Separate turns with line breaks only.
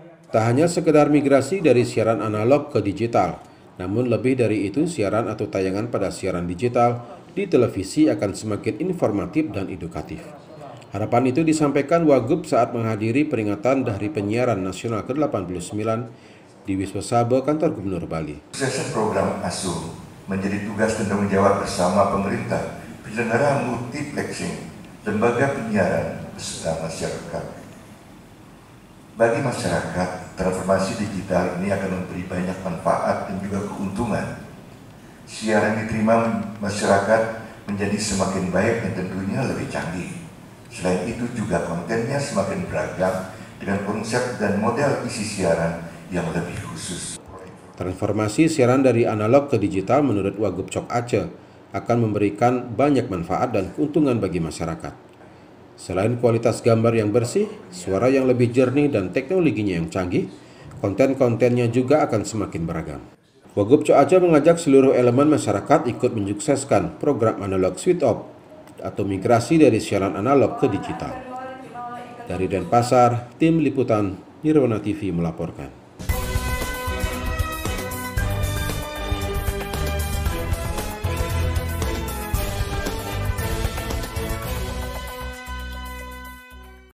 Tak hanya sekedar migrasi dari siaran analog ke digital, namun lebih dari itu siaran atau tayangan pada siaran digital di televisi akan semakin informatif dan edukatif. Harapan itu disampaikan Wagub saat menghadiri peringatan Hari Penyiaran Nasional ke-89 di Wisma Sabah, kantor Gubernur Bali.
Sukses program ASU menjadi tugas dan tanggung jawab bersama pemerintah, penyelenggara multiplexing, lembaga penyiaran beserta masyarakat. Bagi masyarakat, transformasi digital ini akan memberi banyak manfaat dan juga keuntungan. Siaran diterima masyarakat menjadi semakin baik dan tentunya lebih canggih. Selain itu juga kontennya semakin beragam dengan konsep dan model isi siaran yang lebih khusus.
Transformasi siaran dari analog ke digital menurut Wagub Cok Aceh akan memberikan banyak manfaat dan keuntungan bagi masyarakat. Selain kualitas gambar yang bersih, suara yang lebih jernih dan teknologinya yang canggih, konten-kontennya juga akan semakin beragam. Wagub Cok Aceh mengajak seluruh elemen masyarakat ikut menyukseskan program analog switch off atau migrasi dari siaran analog ke digital. Dari Denpasar, tim liputan Nirwana TV melaporkan.